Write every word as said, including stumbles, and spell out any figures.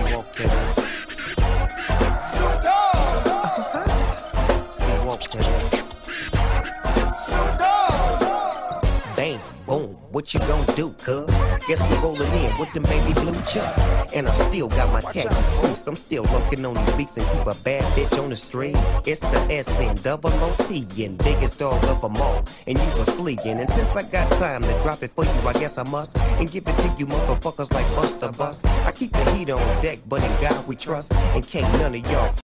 walk to that. She walk to that. Bang, boom, what you gon' do, cuz? Guess we rollin' in with them baby blue chuck. And I still got my khakis boost. I'm still looking on these beats and keep a bad bitch on the street. It's the S N double O P and biggest dog of them all. And you was fleeing. And since I got time to drop it for you, I guess I must. And give it to you motherfuckers like Buster Bus. I keep the heat on deck, but in God we trust. And can't none of y'all